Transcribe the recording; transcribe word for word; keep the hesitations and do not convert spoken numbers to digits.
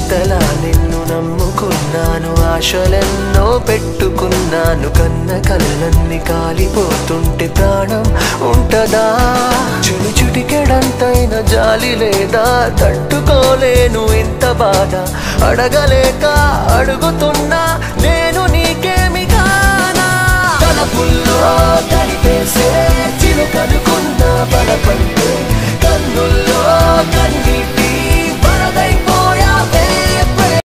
ఇంతలా నిన్ను నమ్ముకున్నాను, ఆశలెన్నో పెట్టుకున్నాను, కన్న కళ్ళన్ని కాలిపోతుంటే ప్రాణం ఉంటదా? చుడి చుటికెడంతైన జాలి లేదా? తట్టుకోలేను ఇంత బాధ, అడగలేక అడుగుతున్నా నేను నీకేమి కానా? తలపుల్లో